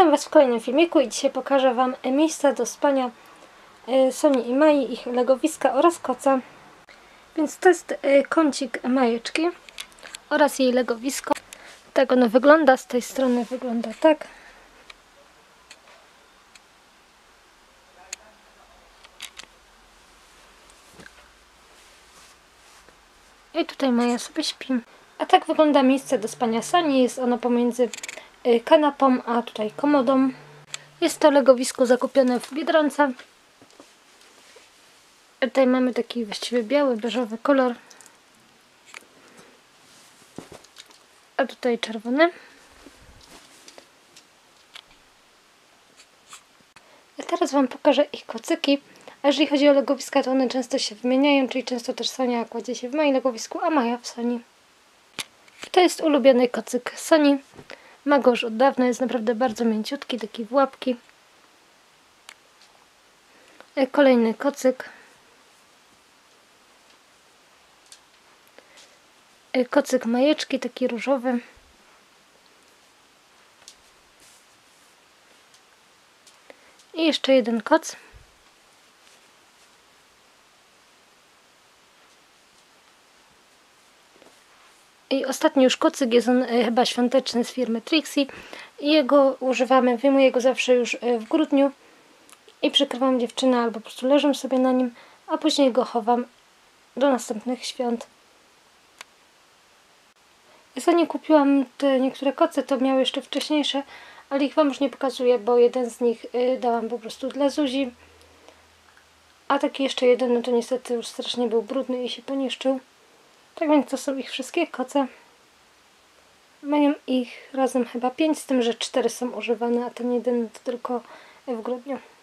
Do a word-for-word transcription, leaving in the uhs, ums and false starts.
Witam Was w kolejnym filmiku i dzisiaj pokażę Wam miejsca do spania Soni i Mai, ich legowiska oraz koca. Więc to jest kącik Majeczki oraz jej legowisko. Tak ono wygląda, z tej strony wygląda tak. I tutaj Maja sobie śpi. A tak wygląda miejsce do spania Soni. Jest ono pomiędzy kanapą a tutaj komodą. Jest to legowisko zakupione w Biedronce. Tutaj mamy taki właściwie biały, beżowy kolor. A tutaj czerwony. A teraz Wam pokażę ich kocyki. A jeżeli chodzi o legowiska, to one często się wymieniają, czyli często też Sonia kładzie się w moim legowisku, a Maja w Soni. To jest ulubiony kocyk Soni. Ma go już od dawna, jest naprawdę bardzo mięciutki, taki w łapki. Kolejny kocyk. Kocyk Majeczki, taki różowy. I jeszcze jeden koc. I ostatni już kocyk, jest on chyba świąteczny, z firmy Trixie. I jego używamy, wyjmuję go zawsze już w grudniu. I przykrywam dziewczynę albo po prostu leżę sobie na nim, a później go chowam do następnych świąt. Zanim kupiłam te niektóre koce, to miały jeszcze wcześniejsze, ale ich Wam już nie pokazuję, bo jeden z nich dałam po prostu dla Zuzi. A taki jeszcze jeden, no to niestety już strasznie był brudny i się poniszczył. Tak więc to są ich wszystkie koce. Mają ich razem chyba pięć, z tym, że cztery są używane, a ten jeden to tylko w grudniu.